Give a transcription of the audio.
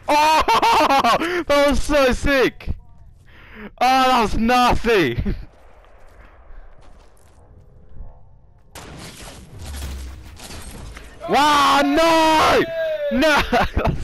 Oh, that was so sick. Oh, that was nasty. Wow, no! No!